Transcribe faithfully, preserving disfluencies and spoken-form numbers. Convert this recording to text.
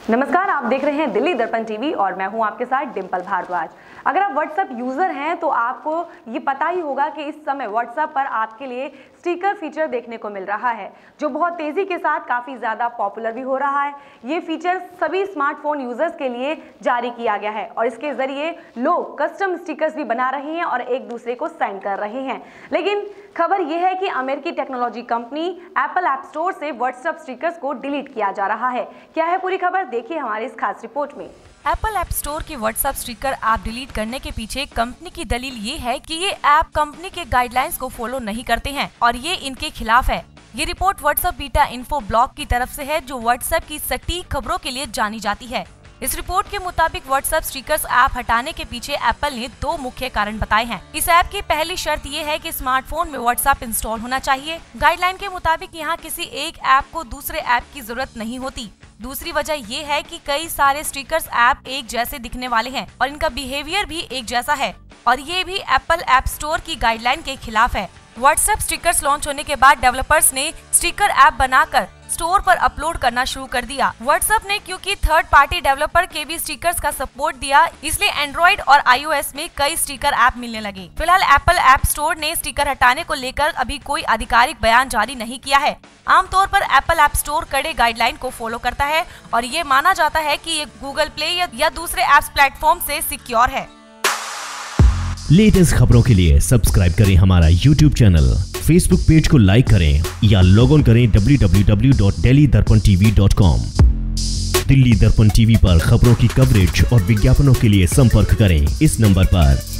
नमस्कार, आप देख रहे हैं दिल्ली दर्पण टीवी और मैं हूं आपके साथ डिंपल भारद्वाज। अगर आप व्हाट्सएप यूजर हैं तो आपको ये पता ही होगा कि इस समय व्हाट्सएप पर आपके लिए स्टिकर फीचर देखने को मिल रहा है, जो बहुत तेजी के साथ काफी ज्यादा पॉपुलर भी हो रहा है। ये फीचर सभी स्मार्टफोन यूजर्स के लिए जारी किया गया है और इसके जरिए लोग कस्टम स्टिकर्स भी बना रहे हैं और एक दूसरे को सेंड कर रहे हैं। लेकिन खबर यह है कि अमेरिकी technology company Apple app Store से व्हाट्सएप स्टिकर्स को डिलीट किया जा रहा है। क्या है पूरी खबर, देखिए हमारी इस खास रिपोर्ट में। एप्पल ऐप स्टोर के व्हाट्सएप स्टिकर ऐप डिलीट करने के पीछे कंपनी की दलील ये है कि ये ऐप कंपनी के गाइडलाइंस को फॉलो नहीं करते हैं और ये इनके खिलाफ है। ये report WhatsApp beta info blog की तरफ से है, जो व्हाट्सएप की सटीक खबरों के लिए जानी जाती है। इस रिपोर्ट के मुताबिक व्हाट्सएप स्टिकर्स ऐप हटाने के पीछे एप्पल ने दो मुख्य कारण बताए हैं। इस ऐप की पहली शर्त ये है कि स्मार्टफोन में व्हाट्सएप इंस्टॉल होना चाहिए। गाइडलाइन के मुताबिक यहाँ किसी एक ऐप को दूसरे ऐप की जरूरत नहीं होती। दूसरी वजह ये है कि कई सारे स्टिकर्स ऐप एक जैसे दिखने वाले हैं और इनका बिहेवियर भी एक जैसा है और ये भी एप्पल ऐप स्टोर की गाइडलाइन के खिलाफ है। व्हाट्सएप स्टिकर्स लॉन्च होने के बाद डेवलपर्स ने स्टिकर ऐप बनाकर स्टोर पर अपलोड करना शुरू कर दिया। व्हाट्सएप ने क्योंकि थर्ड पार्टी डेवलपर के भी स्टिकर्स का सपोर्ट दिया, इसलिए एंड्रॉइड और आईओएस में कई स्टिकर ऐप मिलने लगे। फिलहाल एप्पल ऐप स्टोर ने स्टिकर हटाने को लेकर अभी कोई आधिकारिक बयान जारी नहीं किया है। आमतौर पर एप्पल ऐप स्टोर कड़े गाइडलाइन को फॉलो करता है और ये माना जाता है कि ये गूगल प्ले या, या दूसरे ऐप्स प्लेटफॉर्म से सिक्योर है। लेटेस्ट खबरों के लिए सब्सक्राइब करें हमारा यूट्यूब चैनल, फेसबुक पेज को लाइक करें या लॉग ऑन करें W W W dot Delhi Darpan TV dot com. Delhi Darpan TV पर खबरों की कवरेज और विज्ञापनों के लिए संपर्क करें इस नंबर पर।